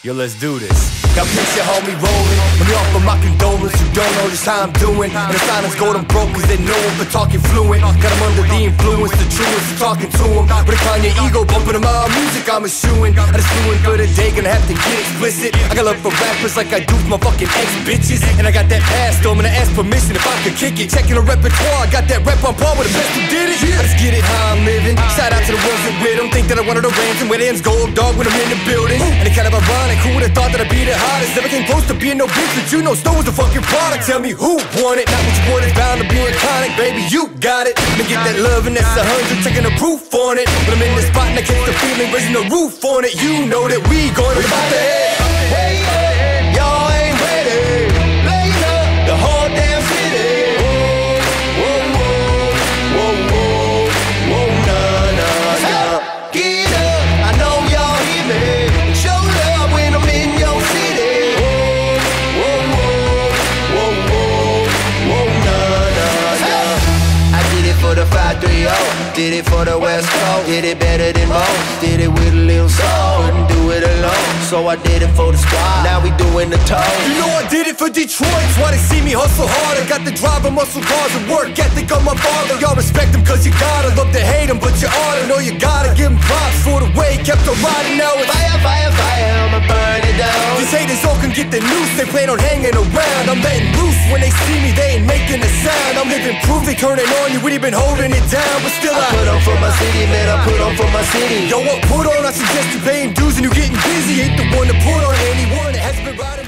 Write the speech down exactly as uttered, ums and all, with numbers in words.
Yo, let's do this. Got picture homie rolling. Let me offer my condolence. You don't know just how I'm doing. And the silence gold I'm broke cause they know him for talking fluent. Got him under the influence, the truest for talking to him. But it's on your ego, bumping him out music, I'm eschewing. I just doing for the day, gonna have to get explicit. I got love for rappers like I do for my fucking ex-bitches. And I got that pass, though, I'm gonna ask permission if I could kick it. Checking the repertoire, I got that rep on par with the best who did it. I just get it how I'm living. Shout out to the ones that with them. Think that I wanted a ransom where ends gold dog when I'm in the building. And it kind of ironic, who would've thought that I'd be the hottest? Never came close to being no bitch, but you know Snow was a fucking product. Tell me who won it, not what you want, it's bound to be iconic. Baby, you got it. Let me get that love and that's a hundred, checking the proof on it. When I'm in the spot and I catch the feeling, raising the roof on it. You know that we going about the head. Hey, hey, y'all ain't ready. Blaze up the whole damn city. Whoa, whoa, whoa, whoa, whoa, whoa, nah, nah, nah. Get up, I know y'all hear me. Show love when I'm in your city. Whoa, whoa, whoa, whoa, whoa, whoa, nah, nah, nah. I did it for the five three oh, did it for the West Coast, did it better than most, did it with a little soul, couldn't do it alone, so I did it for the squad, now we doing the toes. You know I did it for Detroit, that's why they see me hustle hard. I got the drive and muscle cars and work ethic on my father. Y'all respect him cause you gotta, love to hate him but you oughta know you gotta give him props for the way he kept on riding. Now it's fire, fire, fire, I'ma burn it down. These haters all can get the noose, they plan on hanging around. I'm letting loose, when they see me they ain't making a sound. I'm living proof, they turning on you, we been holding it down. But still I, I put on for my city, man, I put on for my city. Yo, what put on, I suggest you paying dues and you getting busy. Ain't the one to put on anyone that has been riding.